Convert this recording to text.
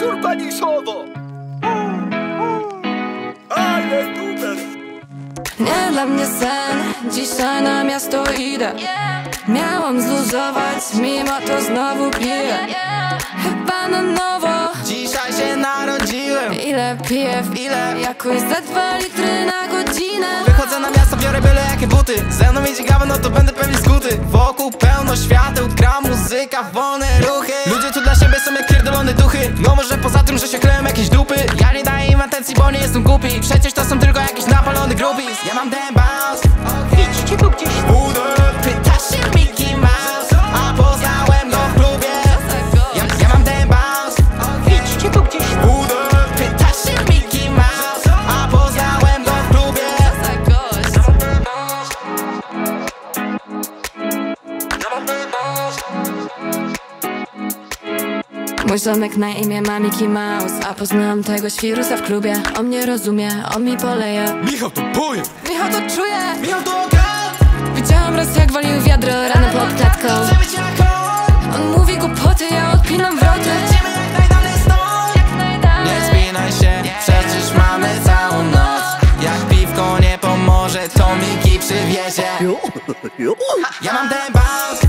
turbanisowo. Ale numer. Nie dla mnie sen, dzisiaj na miasto idę. Miałam zluzować, mimo to znowu piję. Chyba na nowo dzisiaj się narodziłem. Ile piję, ile? Jakoś za 2 litry na godzinę. Wychodzę na miasto, biorę byle jakie buty. Ze mną idzie gawa, no to będę pewnie skuty. Wokół pełno świateł, gra muzyka, wolne ruchy. Ludzie tu dla siebie są jak pierdolone duchy. No może poza tym, że się kleją jakieś dupy. Ja nie daję im atencji, bo nie jestem głupi. Przecież to są tylko jakiś napalony groupies. Ja mam ten bounce, Idźcie tu gdzieś w budę. pytasz się Mickey Mouse, a poznałem go w klubie. Ja mam ten bounce, Idźcie tu gdzieś w budę. pytasz się Mickey Mouse, a poznałem go w klubie. Mój ziomek na imię ma Mickey Mouse, a poznałam tego świrusa w klubie. On mnie rozumie, on mi poleje. Michał to poje, Michał to czuje. Michał to okej. Widziałam raz jak walił wiadro rano pod klatką. Chcę być jak on, On mówi głupoty, ja odpinam wroty. lecimy jak najdalej stąd. Nie spinaj się, przecież mamy całą noc. Jak piwko nie pomoże, to Miki przywiezie. Ja mam ten bounce,